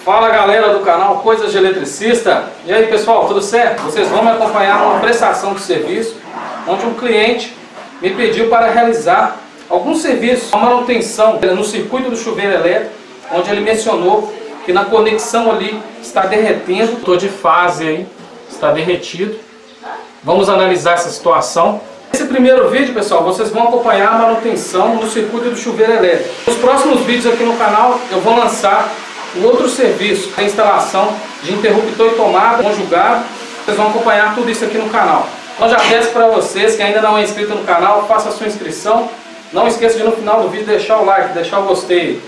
Fala galera do canal Coisas de Eletricista. E aí pessoal, tudo certo? Vocês vão me acompanhar numa prestação de serviço onde um cliente me pediu para realizar alguns serviços, a manutenção no circuito do chuveiro elétrico, onde ele mencionou que na conexão ali está derretendo, o de fase aí está derretido. Vamos analisar essa situação. Nesse primeiro vídeo, pessoal, vocês vão acompanhar a manutenção no circuito do chuveiro elétrico. Nos próximos vídeos aqui no canal eu vou lançar o outro serviço, a instalação de interruptor e tomada conjugado. Vocês vão acompanhar tudo isso aqui no canal. Então já peço para vocês que ainda não é inscrito no canal, faça a sua inscrição. Não esqueça de no final do vídeo deixar o like, deixar o gostei.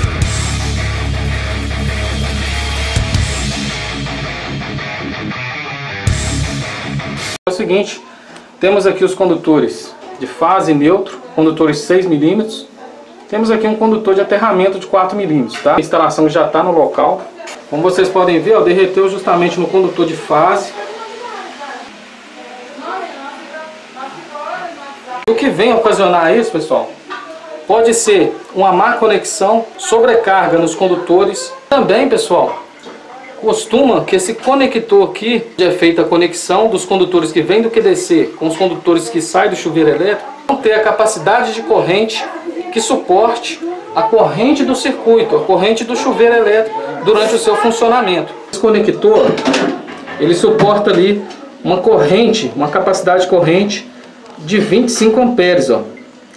É o seguinte, temos aqui os condutores de fase e neutro, condutores 6 mm. Temos aqui um condutor de aterramento de 4 mm, tá? A instalação já está no local. Como vocês podem ver, ó, derreteu justamente no condutor de fase. O que vem ocasionar isso, pessoal, pode ser uma má conexão, sobrecarga nos condutores. Também, pessoal, costuma que esse conector aqui, onde é feita a conexão dos condutores que vêm do QDC com os condutores que saem do chuveiro elétrico, não ter a capacidade de corrente que suporte a corrente do circuito, a corrente do chuveiro elétrico durante o seu funcionamento. Esse conector, ele suporta ali uma corrente, uma capacidade de corrente de 25 amperes, ó.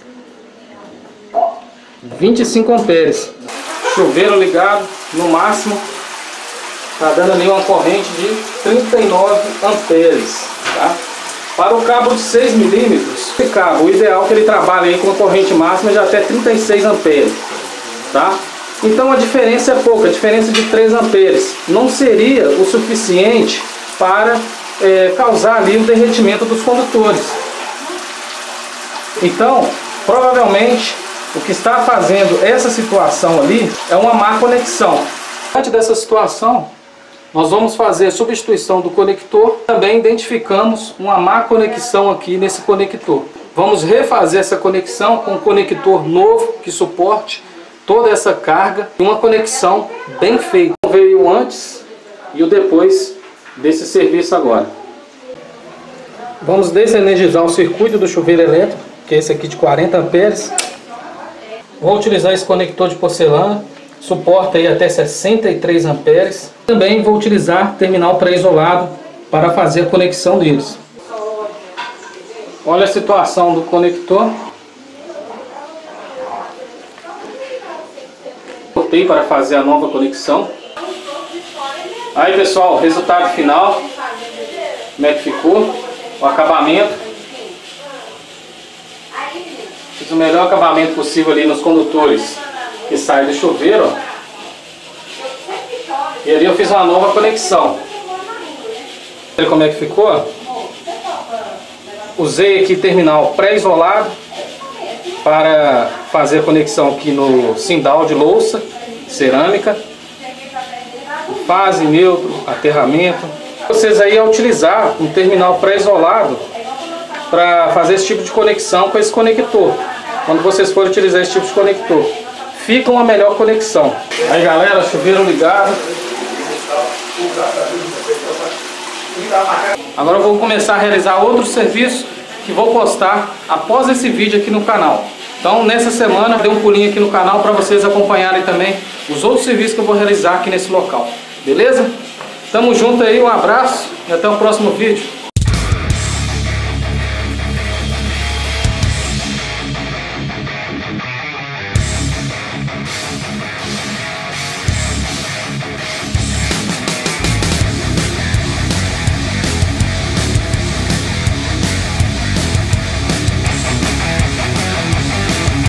25 amperes. Chuveiro ligado no máximo, está dando ali uma corrente de 39 amperes, tá? Para o cabo de 6 mm, esse cabo, o ideal é que ele trabalhe aí com a corrente máxima de até 36 amperes, tá? Então a diferença é pouca, a diferença de 3 amperes não seria o suficiente para causar ali o derretimento dos condutores. Então, provavelmente, o que está fazendo essa situação ali é uma má conexão. Antes dessa situação, nós vamos fazer a substituição do conector. Também identificamos uma má conexão aqui nesse conector. Vamos refazer essa conexão com um conector novo que suporte toda essa carga e uma conexão bem feita. Veio o antes e o depois desse serviço agora. Vamos desenergizar o circuito do chuveiro elétrico, que é esse aqui de 40 amperes. Vou utilizar esse conector de porcelana, suporta aí até 63 amperes. Também vou utilizar terminal pré-isolado para fazer a conexão deles. Olha a situação do conector. Botei para fazer a nova conexão. Aí pessoal, resultado final. Como é que ficou? O acabamento. Fiz o melhor acabamento possível ali nos condutores que saem do chuveiro, ó. E ali eu fiz uma nova conexão. Olha como é que ficou. Usei aqui terminal pré-isolado para fazer a conexão aqui no sindal de louça, cerâmica. Fase, neutro, aterramento. Vocês aí a utilizar um terminal pré-isolado para fazer esse tipo de conexão com esse conector. Quando vocês forem utilizar esse tipo de conector, fica uma melhor conexão. Aí galera, chuveiro ligado. Agora eu vou começar a realizar outro serviço que vou postar após esse vídeo aqui no canal. Então nessa semana dê um pulinho aqui no canal para vocês acompanharem também os outros serviços que eu vou realizar aqui nesse local. Beleza? Tamo junto aí, um abraço e até o próximo vídeo.